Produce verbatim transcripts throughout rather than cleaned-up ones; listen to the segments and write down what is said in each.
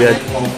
biar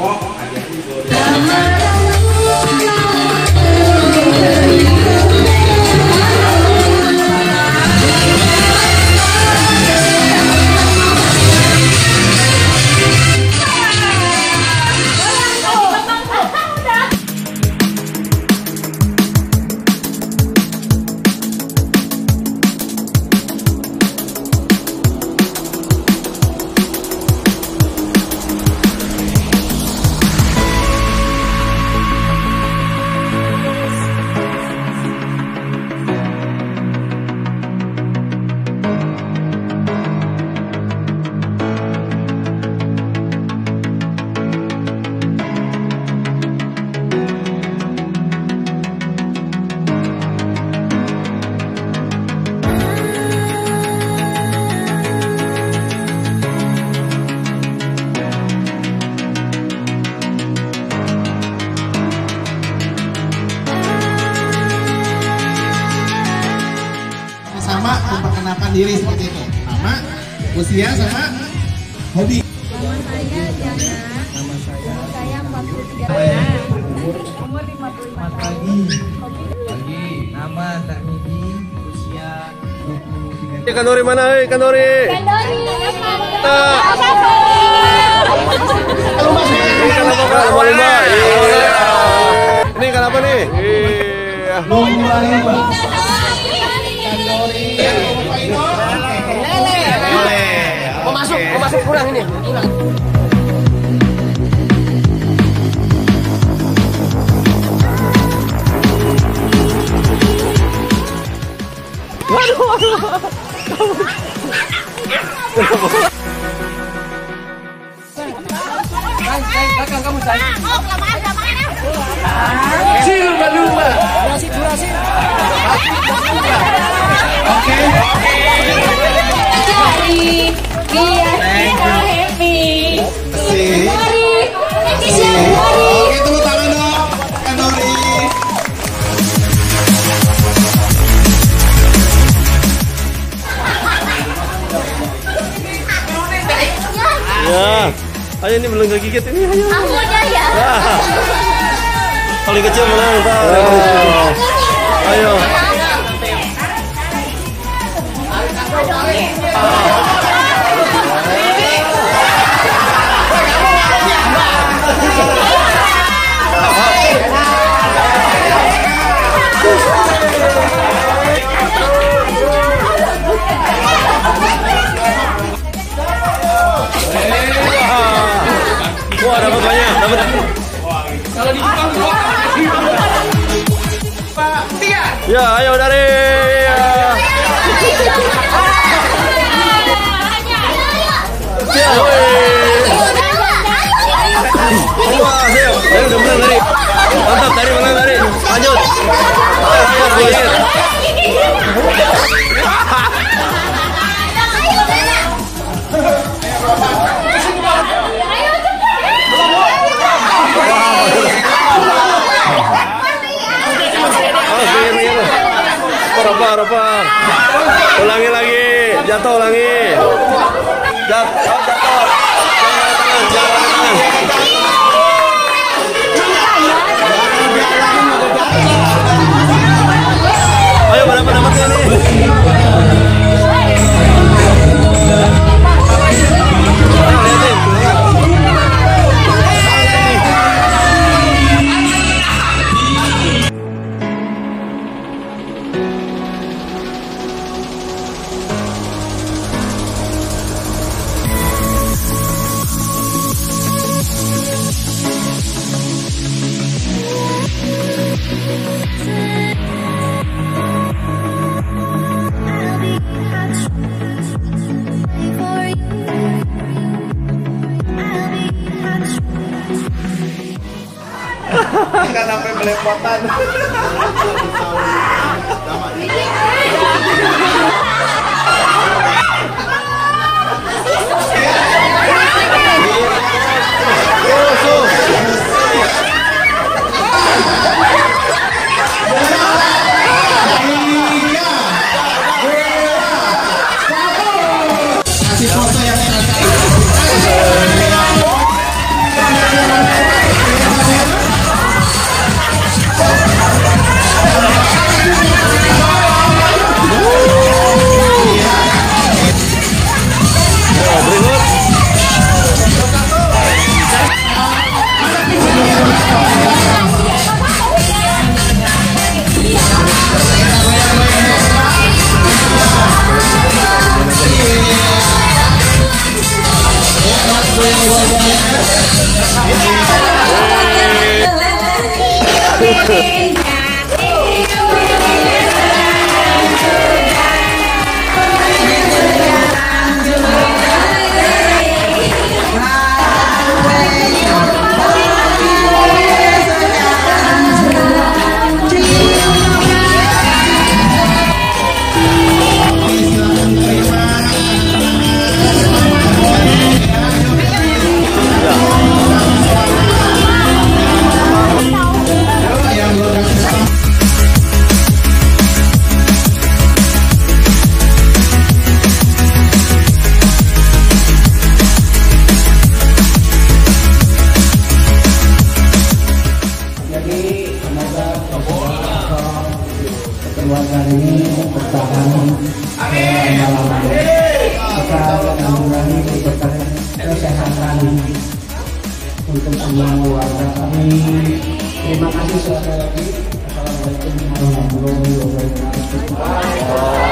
sama memperkenalkan diri seperti itu. Nama, usia sama hobi. Nama saya Jana. Nama saya. Umur saya empat puluh tiga tahun. Umur Umur lima puluh lima tahun. pagi. Hobi. Pagi. Nama Tarmidi. Usia dua puluh tiga tahun. Kanori mana, hei Kanori? Kendori. Ah. Lomba lomba. Ini kenapa nih? Iya. Lomba lomba. Mau masuk, mau masuk kurang ini. Kurang. Waduh, waduh. Belakang kamu, Say. Oh, kelamaan, kelamaan. Lumba lumba. Durasi, durasi. Oke. Hari biar kita happy. Kasih. Hari happy Oke, tepuk tangan dong, Kanori. Ya. Ayo ini belum kegigit ini, ayo. Aku udah ya. Ah. Paling kecil menang, Pak. Ayo. Wah, dapat banyak, dapat. Kalau dibuka buka. Tiga. Ya, ayo dari. Ya. Ya, wah, ayo, ayo udah menang dari. Mantap, dari menang dari. Lanjut. Ayo, sedikit. Ropa, ropa. Ulangi lagi. Jatuh, ulangi. Jatuh, jatuh. Jangan tangan, jangan tangan. Ayo, berapa dapatnya nih? Kan sampai belepotan. Kasih foto yang Keluarga ini bertahan malam kita mengurangi kesehatan untuk semua keluarga kami. Terima kasih sekali lagi. Assalamualaikum warahmatullahi wabarakatuh.